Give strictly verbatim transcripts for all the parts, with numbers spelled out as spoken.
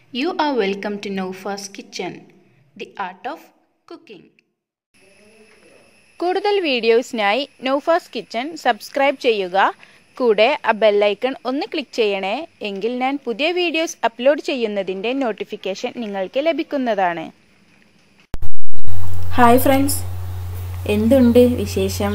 You are welcome to NOUFA'S kitchen, the art of cooking. കൂടുതൽ വീഡിയോസിനായി Noufas kitchen subscribe ചെയ്യുക. കൂടെ ആ ബെൽ ഐക്കൺ ഒന്ന് ക്ലിക്ക് ചെയ്യണേ, എങ്കിൽ ഞാൻ പുതിയ വീഡിയോസ് അപ്ലോഡ് ചെയ്യുന്നതിൻ്റെ നോട്ടിഫിക്കേഷൻ നിങ്ങൾക്ക് ലഭിക്കുന്നതാണ്. ഹായ് ഫ്രണ്ട്സ്, എന്തുണ്ട് വിശേഷം?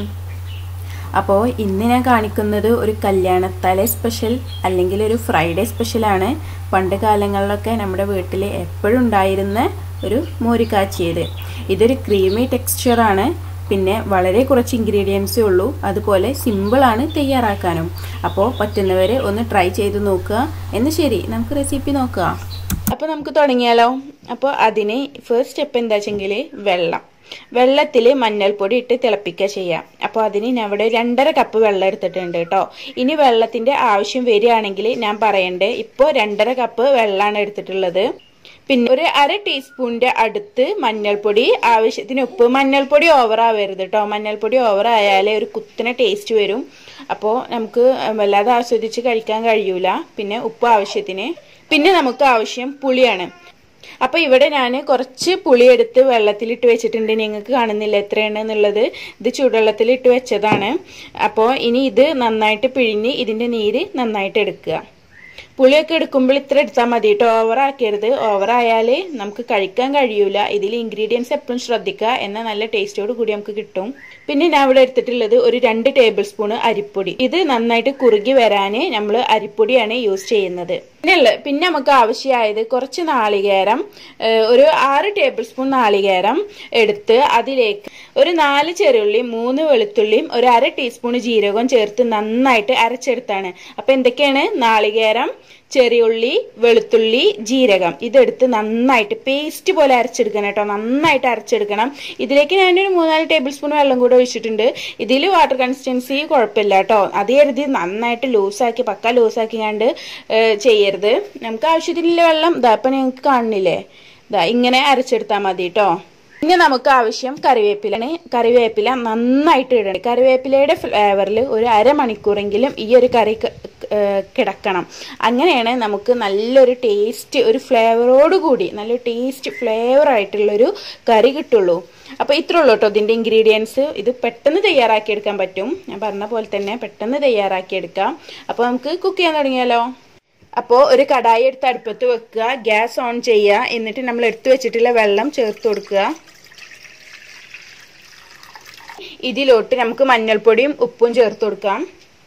അപ്പോൾ ഇന്ന് ഞാൻ കാണിക്കുന്നത് ഒരു കല്യാണത്തലേ സ്പെഷ്യൽ അല്ലെങ്കിൽ ഒരു ഫ്രൈഡേ സ്പെഷ്യലാണ്. പണ്ട് കാലങ്ങളിലൊക്കെ നമ്മുടെ വീട്ടിൽ എപ്പോഴും ഉണ്ടായിരുന്ന ഒരു മോര് കാച്ചിയത്. ഇതൊരു ക്രീമി ടെക്സ്ചറാണ്, പിന്നെ വളരെ കുറച്ച് ഇൻഗ്രീഡിയൻസേ ഉള്ളൂ, അതുപോലെ സിമ്പിളാണ് തയ്യാറാക്കാനും. അപ്പോൾ പറ്റുന്നവർ ഒന്ന് ട്രൈ ചെയ്ത് നോക്കുക. എന്ന് ശരി, നമുക്ക് റെസിപ്പി നോക്കുക. അപ്പോൾ നമുക്ക് തുടങ്ങിയാലോ? അപ്പോൾ അതിന് ഫസ്റ്റ് സ്റ്റെപ്പ് എന്താ വെച്ചെങ്കിൽ വെള്ളം വെള്ളത്തിൽ മഞ്ഞൾപ്പൊടി ഇട്ട് തിളപ്പിക്കുക ചെയ്യാം. അപ്പോൾ അതിന് ഞാൻ ഇവിടെ രണ്ടര കപ്പ് വെള്ളം എടുത്തിട്ടുണ്ട് കേട്ടോ. ഇനി വെള്ളത്തിൻ്റെ ആവശ്യം വരികയാണെങ്കിൽ ഞാൻ പറയണ്ടേ, ഇപ്പോൾ രണ്ടര കപ്പ് വെള്ളമാണ് എടുത്തിട്ടുള്ളത്. പിന്നെ ഒരു അര ടീസ്പൂണിൻ്റെ അടുത്ത് മഞ്ഞൾപ്പൊടി, ആവശ്യത്തിന് ഉപ്പ്. മഞ്ഞൾപ്പൊടി ഓവർ ആവരുത് കേട്ടോ, മഞ്ഞൾപ്പൊടി ഓവർ ആയാലേ ഒരു കുത്തിന ടേസ്റ്റ് വരും. അപ്പോൾ നമുക്ക് വല്ലാതെ ആസ്വദിച്ച് കഴിക്കാൻ കഴിയൂല. പിന്നെ ഉപ്പ് ആവശ്യത്തിന്. പിന്നെ നമുക്ക് ആവശ്യം പുളിയാണ്. അപ്പോൾ ഇവിടെ ഞാൻ കുറച്ച് പുളിയെടുത്ത് വെള്ളത്തിലിട്ട് വെച്ചിട്ടുണ്ട്. നിങ്ങൾക്ക് കാണുന്നില്ല എത്രയാണ് എന്നുള്ളത്. ഇത് ചൂടുവെള്ളത്തിലിട്ട് വെച്ചതാണ്. അപ്പോൾ ഇനി ഇത് നന്നായിട്ട് പിഴിഞ്ഞ് ഇതിൻ്റെ നീര് നന്നായിട്ട് എടുക്കുക. പുളിയൊക്കെ എടുക്കുമ്പോൾ ഇത്ര എടുത്താൽ മതി കേട്ടോ, ഓവർ ആക്കരുത്. ഓവർ ആയാൽ നമുക്ക് കഴിക്കാൻ കഴിയൂല. ഇതിൽ ഇൻഗ്രീഡിയൻസ് എപ്പോഴും ശ്രദ്ധിക്കുക, എന്നാൽ നല്ല ടേസ്റ്റോട് കൂടി നമുക്ക് കിട്ടും. പിന്നെ ഞാൻ ഇവിടെ എടുത്തിട്ടുള്ളത് ഒരു രണ്ട് ടേബിൾ സ്പൂണ് അരിപ്പൊടി. ഇത് നന്നായിട്ട് കുറുകി വരാൻ നമ്മൾ അരിപ്പൊടിയാണ് യൂസ് ചെയ്യുന്നത്. പിന്നെ പിന്നെ നമുക്ക് ആവശ്യമായത് കുറച്ച് നാളികേരം, ഒരു ആറ് ടേബിൾ സ്പൂൺ നാളികേരം എടുത്ത് അതിലേക്ക് ഒരു നാല് ചെറുള്ളിയും മൂന്ന് വെളുത്തുള്ളിയും ഒരു അര ടീസ്പൂൺ ജീരകവും ചേർത്ത് നന്നായിട്ട് അരച്ചെടുത്താണ്. അപ്പൊ എന്തൊക്കെയാണ്? നാളികേരം, ചെറിയുള്ളി, വെളുത്തുള്ളി, ജീരകം. ഇതെടുത്ത് നന്നായിട്ട് പേസ്റ്റ് പോലെ അരച്ചെടുക്കണം കേട്ടോ, നന്നായിട്ട് അരച്ചെടുക്കണം. ഇതിലേക്ക് ഞാനൊരു മൂന്നാല് ടേബിൾ സ്പൂൺ വെള്ളം കൂടെ ഒഴിച്ചിട്ടുണ്ട്. ഇതിൽ വാട്ടർ കൺസിസ്റ്റൻസി കുഴപ്പമില്ല കേട്ടോ. അത് കരുതി നന്നായിട്ട് ലൂസാക്കി പക്ക ലൂസാക്കി കണ്ട് ചെയ്യരുത്. നമുക്ക് ആവശ്യത്തിനുള്ള വെള്ളം ഇതാ ഇപ്പം നിങ്ങൾക്ക് കാണുന്നില്ലേ, ഇതാ ഇങ്ങനെ അരച്ചെടുത്താൽ മതി കേട്ടോ. പിന്നെ നമുക്ക് ആവശ്യം കറിവേപ്പിലാണ്. കറിവേപ്പില നന്നായിട്ട് ഇടണം. കറിവേപ്പിലയുടെ ഫ്ലേവറിൽ ഒരു അരമണിക്കൂറെങ്കിലും ഈ ഒരു കറി കിടക്കണം. അങ്ങനെയാണ് നമുക്ക് നല്ലൊരു ടേസ്റ്റ്, ഒരു ഫ്ലേവറോട് കൂടി നല്ലൊരു ടേസ്റ്റ് ഫ്ലേവർ ആയിട്ടുള്ളൊരു കറി കിട്ടുള്ളൂ. അപ്പോൾ ഇത്രേ ഉള്ളൂ കേട്ടോ ഇതിൻ്റെ ഇൻഗ്രീഡിയൻസ്. ഇത് പെട്ടെന്ന് തയ്യാറാക്കിയെടുക്കാൻ പറ്റും. ഞാൻ പറഞ്ഞ പോലെ തന്നെ പെട്ടെന്ന് തയ്യാറാക്കിയെടുക്കാം. അപ്പോൾ നമുക്ക് കുക്ക് ചെയ്യാൻ തുടങ്ങിയാലോ? അപ്പോൾ ഒരു കടായി എടുത്ത് അടുപ്പത്ത് വെക്കുക, ഗ്യാസ് ഓൺ ചെയ്യുക. എന്നിട്ട് നമ്മൾ എടുത്തു വെച്ചിട്ടുള്ള വെള്ളം ചേർത്ത് കൊടുക്കുക. ഇതിലോട്ട് നമുക്ക് മഞ്ഞൾപ്പൊടിയും ഉപ്പും ചേർത്ത് കൊടുക്കാം.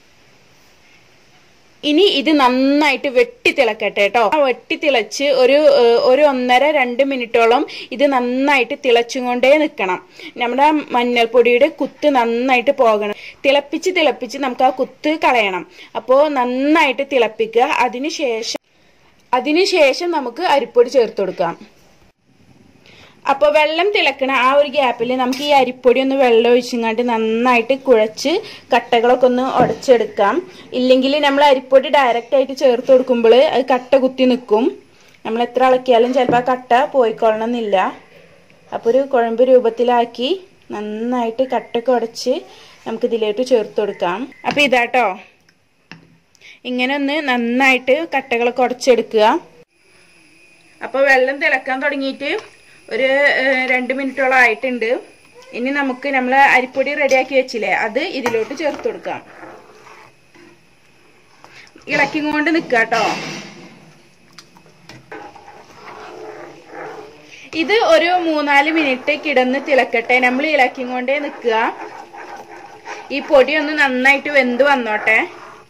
ഇനി ഇത് നന്നായിട്ട് വെട്ടി തിളക്കട്ടെ കേട്ടോ. വെട്ടി തിളച്ച് ഒരു ഒരു ഒന്നര രണ്ട് മിനിറ്റോളം ഇത് നന്നായിട്ട് തിളച്ചുകൊണ്ടേ നിൽക്കണം. നമ്മുടെ മഞ്ഞൾപ്പൊടിയുടെ കുത്ത് നന്നായിട്ട് പോകണം. തിളപ്പിച്ച് തിളപ്പിച്ച് നമുക്ക് ആ കുത്ത് കളയണം. അപ്പോൾ നന്നായിട്ട് തിളപ്പിക്കുക. അതിനുശേഷം അതിനുശേഷം നമുക്ക് അരിപ്പൊടി ചേർത്ത് കൊടുക്കാം. അപ്പോൾ വെള്ളം തിളക്കണ ആ ഒരു ഗ്യാപ്പിൽ നമുക്ക് ഈ അരിപ്പൊടി ഒന്ന് വെള്ളം ഒഴിച്ചങ്ങാണ്ട് നന്നായിട്ട് കുഴച്ച് കട്ടകളൊക്കെ ഒന്ന് ഉടച്ചെടുക്കാം. ഇല്ലെങ്കിൽ നമ്മൾ അരിപ്പൊടി ഡയറക്റ്റ് ആയിട്ട് ചേർത്ത് കൊടുക്കുമ്പോൾ അത് കട്ട കുത്തി നിൽക്കും. നമ്മൾ എത്ര ഇളക്കിയാലും ചിലപ്പോൾ ആ കട്ട പോയിക്കൊള്ളണമെന്നില്ല. അപ്പോൾ ഒരു കുഴമ്പ് രൂപത്തിലാക്കി നന്നായിട്ട് കട്ടൊക്കെ ഉടച്ച് നമുക്കിതിലേക്ക് ചേർത്ത് കൊടുക്കാം. അപ്പോൾ ഇതാട്ടോ, ഇങ്ങനെ ഒന്ന് നന്നായിട്ട് കട്ടകളൊക്കെ ഉടച്ചെടുക്കുക. അപ്പോൾ വെള്ളം തിളക്കാൻ തുടങ്ങിയിട്ട് ഒരു രണ്ട് മിനിറ്റോളം ആയിട്ടുണ്ട്. ഇനി നമുക്ക് നമ്മൾ അരിപ്പൊടി റെഡിയാക്കി വെച്ചില്ലേ, അത് ഇതിലോട്ട് ചേർത്ത് കൊടുക്കാം. ഇളക്കിക്കൊണ്ട് നിൽക്കുക കേട്ടോ. ഇത് ഒരു മൂന്നാല് മിനിറ്റ് കിടന്ന് തിളക്കട്ടെ. നമ്മൾ ഇളക്കിക്കൊണ്ടേ നിൽക്കുക. ഈ പൊടി ഒന്ന് നന്നായിട്ട് വെന്ത് വന്നോട്ടെ.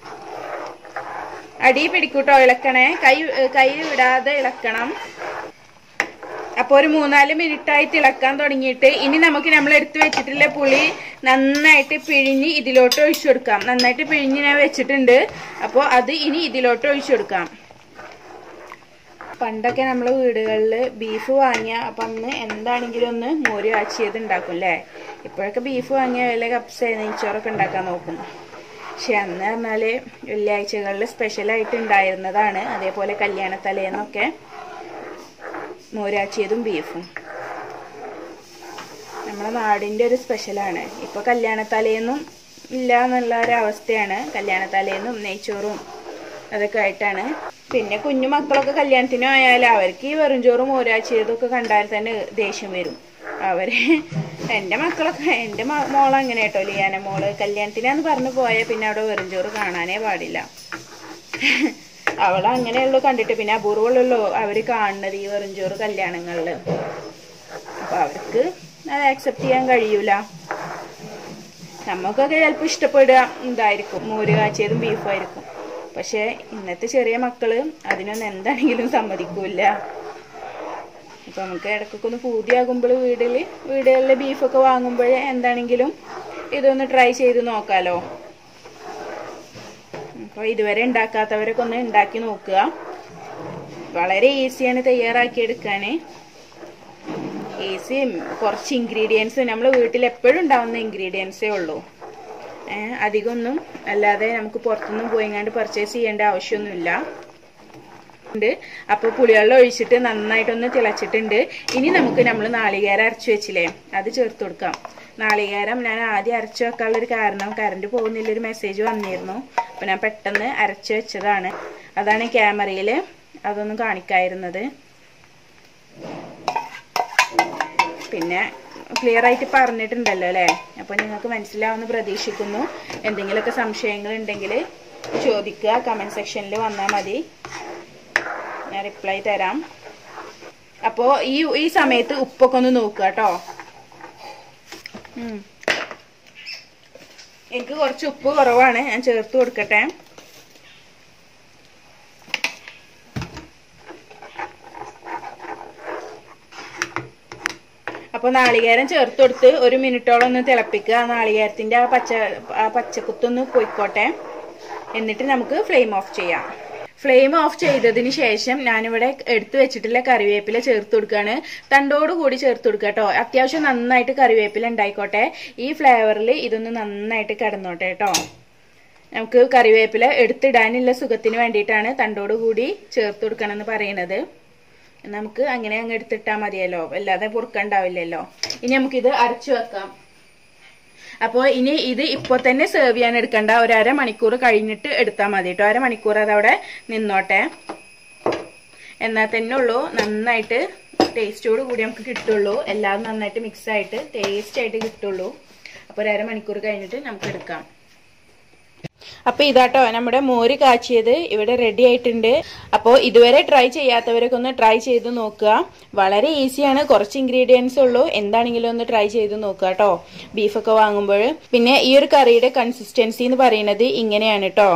അടി പിടിക്കൂട്ടോ, ഇളക്കണേ. കൈ കൈ വിടാതെ ഇളക്കണം. അപ്പോൾ ഒരു മൂന്നാല് മിനിറ്റായി തിളക്കാൻ തുടങ്ങിയിട്ട് ഇനി നമുക്ക് നമ്മൾ എടുത്ത് വെച്ചിട്ടുള്ള പുളി നന്നായിട്ട് പിഴിഞ്ഞ് ഇതിലോട്ട് ഒഴിച്ചു കൊടുക്കാം. നന്നായിട്ട് പിഴിഞ്ഞ് ഞാൻ വെച്ചിട്ടുണ്ട്. അപ്പോൾ അത് ഇനി ഇതിലോട്ട് ഒഴിച്ചു കൊടുക്കാം. പണ്ടൊക്കെ നമ്മൾ വീടുകളിൽ ബീഫ് വാങ്ങിയ അപ്പം അന്ന് എന്താണെങ്കിലും ഒന്ന് മോര് കാച്ചിയത് ഉണ്ടാക്കും അല്ലേ. ഇപ്പോഴൊക്കെ ബീഫ് വാങ്ങിയ വല്ല കപ്സ് നെയ്ച്ചോറൊക്കെ ഉണ്ടാക്കാൻ നോക്കും. പക്ഷെ അന്ന് പറഞ്ഞാൽ വെള്ളിയാഴ്ചകളിൽ സ്പെഷ്യലായിട്ട് ഉണ്ടായിരുന്നതാണ്. അതേപോലെ കല്യാണ തലേന്നൊക്കെ മോരാച്ചിയതും ബീഫും നമ്മുടെ നാടിൻ്റെ ഒരു സ്പെഷ്യലാണ്. ഇപ്പോൾ കല്യാണത്തലേന്നും ഇല്ല എന്നുള്ള ഒരു അവസ്ഥയാണ്. കല്യാണത്തലേന്നും നെയ്ച്ചോറും അതൊക്കെ ആയിട്ടാണ്. പിന്നെ കുഞ്ഞു മക്കളൊക്കെ കല്യാണത്തിന് പോയാൽ അവർക്ക് ഈ വെറും ചോറും മോരാച്ചിയതൊക്കെ കണ്ടാൽ തന്നെ ദേഷ്യം വരും. അവര് എൻ്റെ മക്കളൊക്കെ എൻ്റെ മോളങ്ങനെ കേട്ടോ, ലിയാന മോള് കല്യാണത്തിനാന്ന് പറഞ്ഞു പോയാൽ പിന്നെ അവിടെ വെറും ചോറ് കാണാനേ പാടില്ല. അവളങ്ങനെയുള്ളൂ കണ്ടിട്ട്. പിന്നെ അപൂർവമുള്ളൂ അവർ കാണുന്നത് ഈ വെറും ചോറ് കല്യാണങ്ങളിൽ. അപ്പോൾ അവർക്ക് അത് ആക്സെപ്റ്റ് ചെയ്യാൻ കഴിയൂല. നമുക്കൊക്കെ ചിലപ്പോൾ ഇഷ്ടപ്പെടുക ഇതായിരിക്കും, മോര് കാച്ചിയതും ബീഫും ആയിരിക്കും. പക്ഷേ ഇന്നത്തെ ചെറിയ മക്കൾ അതിനൊന്നും എന്താണെങ്കിലും സമ്മതിക്കൂല. അപ്പോൾ നമുക്ക് ഇടയ്ക്കൊക്കെ ഒന്ന് പൂതിയാകുമ്പോൾ വീട്ടിൽ വീടുകളിൽ ബീഫൊക്കെ വാങ്ങുമ്പോൾ എന്താണെങ്കിലും ഇതൊന്ന് ട്രൈ ചെയ്ത് നോക്കാമല്ലോ. അപ്പോൾ ഇതുവരെ ഉണ്ടാക്കാത്തവരൊക്കെ ഒന്ന് ഉണ്ടാക്കി നോക്കുക. വളരെ ഈസിയാണ് തയ്യാറാക്കിയെടുക്കാൻ. ഈസി, കുറച്ച് ഇൻഗ്രീഡിയൻസ് നമ്മൾ വീട്ടിൽ എപ്പോഴും ഉണ്ടാവുന്ന ഇൻഗ്രീഡിയൻസേ ഉള്ളൂ. അധികമൊന്നും അല്ലാതെ നമുക്ക് പുറത്തുനിന്നും പോയിങ്ങാണ്ട് പർച്ചേസ് ചെയ്യേണ്ട ആവശ്യമൊന്നുമില്ല. അപ്പോൾ പുളിവെള്ളം ഒഴിച്ചിട്ട് നന്നായിട്ടൊന്ന് തിളച്ചിട്ടുണ്ട്. ഇനി നമുക്ക് നമ്മൾ നാളികേരം അരച്ചു വെച്ചില്ലേ, അത് ചേർത്ത് കൊടുക്കാം. നാളികേരം ഞാൻ ആദ്യം അരച്ചു വെക്കാനുള്ളൊരു കാരണം കറണ്ട് പോകുന്നില്ലൊരു മെസ്സേജ് വന്നിരുന്നു. അപ്പോൾ ഞാൻ പെട്ടെന്ന് അരച്ചു വെച്ചതാണ്. അതാണ് ക്യാമറയിൽ അതൊന്നും കാണിക്കാതിരുന്നത്. പിന്നെ ക്ലിയർ ആയിട്ട് പറഞ്ഞിട്ടുണ്ടല്ലോ അല്ലേ, അപ്പോൾ നിങ്ങൾക്ക് മനസ്സിലാവുമെന്ന് പ്രതീക്ഷിക്കുന്നു. എന്തെങ്കിലുമൊക്കെ സംശയങ്ങൾ ഉണ്ടെങ്കിൽ ചോദിക്കുക, കമൻറ്റ് സെക്ഷനിൽ വന്നാൽ മതി, ഞാൻ റിപ്ലൈ തരാം. അപ്പോൾ ഈ ഈ സമയത്ത് ഉപ്പൊക്കെ ഒന്ന് നോക്കുക കേട്ടോ. എനിക്ക് കുറച്ച് ഉപ്പ് കുറവാണ്, ഞാൻ ചേർത്ത് കൊടുക്കട്ടെ. അപ്പോൾ നാളികേരം ചേർത്ത് കൊടുത്ത് ഒരു മിനിറ്റോളം ഒന്ന് തിളപ്പിക്കുക. നാളികേരത്തിൻ്റെ ആ പച്ച ആ പച്ചക്കുത്തൊന്ന് പോയിക്കോട്ടെ. എന്നിട്ട് നമുക്ക് ഫ്ലെയിം ഓഫ് ചെയ്യാം. ഫ്ലെയിം ഓഫ് ചെയ്തതിന് ശേഷം ഞാനിവിടെ എടുത്തു വെച്ചിട്ടുള്ള കറിവേപ്പില ചേർത്ത് കൊടുക്കുകയാണ്. തണ്ടോട് കൂടി ചേർത്ത് കൊടുക്കുക കേട്ടോ. അത്യാവശ്യം നന്നായിട്ട് കറിവേപ്പില ഉണ്ടായിക്കോട്ടെ. ഈ ഫ്ലേവറിൽ ഇതൊന്ന് നന്നായിട്ട് കിടന്നോട്ടെ കേട്ടോ. നമുക്ക് കറിവേപ്പില എടുത്തിടാനുള്ള സുഖത്തിന് വേണ്ടിയിട്ടാണ് തണ്ടോട് കൂടി ചേർത്ത് കൊടുക്കണം എന്ന് പറയുന്നത്. നമുക്ക് അങ്ങനെ അങ്ങ് എടുത്തിട്ടാൽ മതിയല്ലോ, അല്ലാതെ പൊറുക്കണ്ടാവില്ലല്ലോ. ഇനി നമുക്കിത് അരച്ചു വെക്കാം. അപ്പോൾ ഇനി ഇത് ഇപ്പോൾ തന്നെ സെർവ് ചെയ്യാൻ എടുക്കണ്ട, ഒരു അരമണിക്കൂർ കഴിഞ്ഞിട്ട് എടുത്താൽ മതി കേട്ടോ. അരമണിക്കൂർ അതവിടെ നിന്നോട്ടെ, എന്നാൽ തന്നെ ഉള്ളൂ നന്നായിട്ട് ടേസ്റ്റോട് കൂടി നമുക്ക് കിട്ടുള്ളൂ. എല്ലാം നന്നായിട്ട് മിക്സ് ആയിട്ട് ടേസ്റ്റ് ആയിട്ട് കിട്ടുള്ളൂ. അപ്പോൾ ഒരു അരമണിക്കൂർ കഴിഞ്ഞിട്ട് നമുക്ക് എടുക്കാം. അപ്പോൾ ഇതാട്ടോ നമ്മുടെ മോര് കാച്ചിയത് ഇവിടെ റെഡി ആയിട്ടുണ്ട്. അപ്പോൾ ഇതുവരെ ട്രൈ ചെയ്യാത്തവരൊക്കെ ഒന്ന് ട്രൈ ചെയ്ത് നോക്കുക. വളരെ ഈസിയാണ്, കുറച്ച് ഇൻഗ്രീഡിയൻസ് ഉള്ളൂ. എന്താണെങ്കിലും ഒന്ന് ട്രൈ ചെയ്ത് നോക്കുക കേട്ടോ, ബീഫൊക്കെ വാങ്ങുമ്പോൾ. പിന്നെ ഈ ഒരു കറിയുടെ കൺസിസ്റ്റൻസി എന്ന് പറയുന്നത് ഇങ്ങനെയാണ് കേട്ടോ.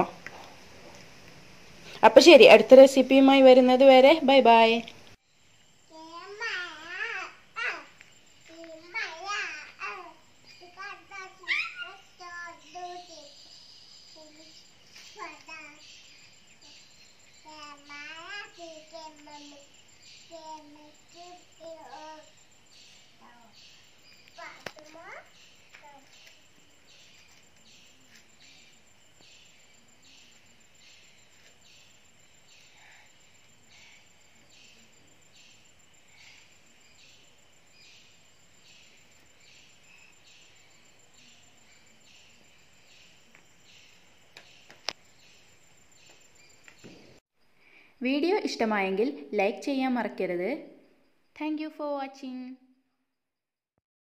അപ്പോൾ ശരി, അടുത്ത റെസിപ്പിയുമായി വരുന്നത് വരെ ബൈ ബൈ. വീഡിയോ ഇഷ്ടമായെങ്കിൽ ലൈക്ക് ചെയ്യാൻ മറക്കരുത്. Thank you for watching.